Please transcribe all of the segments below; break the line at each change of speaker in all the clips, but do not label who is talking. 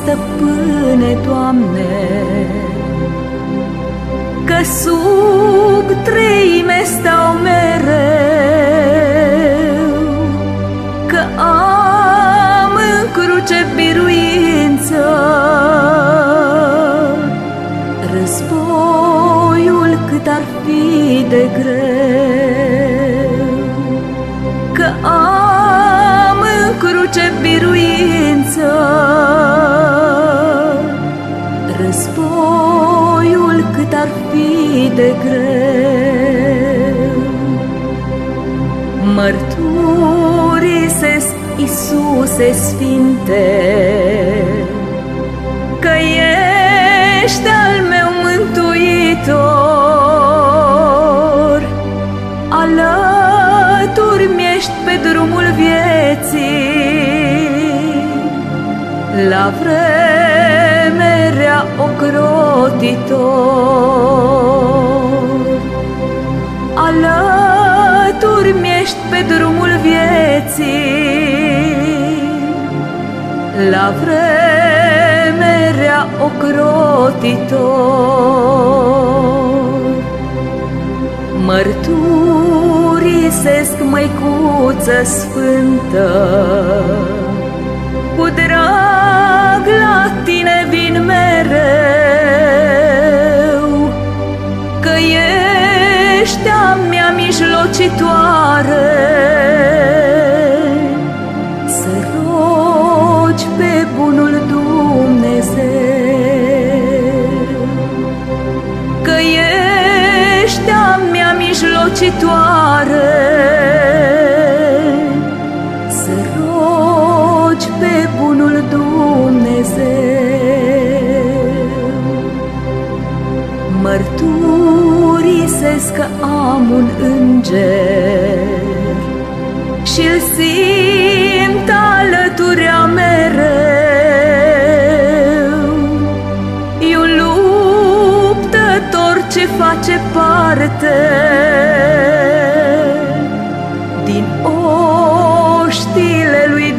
stăpâne, Doamne, că sub treime stau mereu, că am în cruce biruință. Războiul cât ar fi de greu, că am în cruce biruință. Războiul cât ar fi de greu. Mărturisesc, Iisuse Sfinte, că ești al meu mântuitor, alături mi-ești pe drumul vieții, la vreme rea ocrotitor. Alături mi-ești pe drumul vieții, la vreme rea ocrotitor. Mărturisesc, Măicuță Sfântă, cu drag la tine vin mereu, că ești a mea mijlocitoare, să rogi pe bunul Dumnezeu, că ești a mea mijlocitoare, să rogi pe bunul Dumnezeu. Mărturisesc că am un înger și-l simt alăturea mereu. E un luptător ce face parte din oștile lui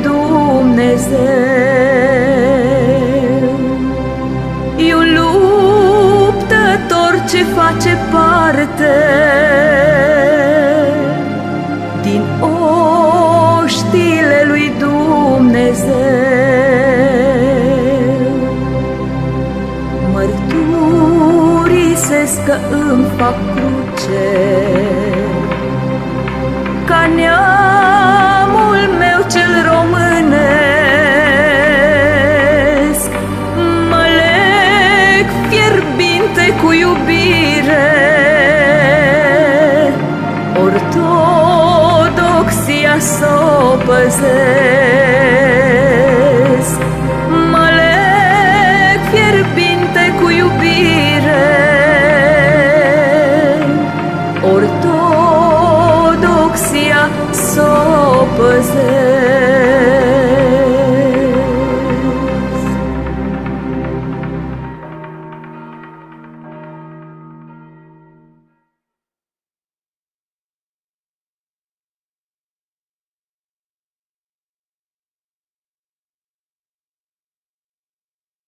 Dumnezeu. E un luptător ce face parte din oștile lui Dumnezeu. Mărturisesc că îmi fac cruce ca neam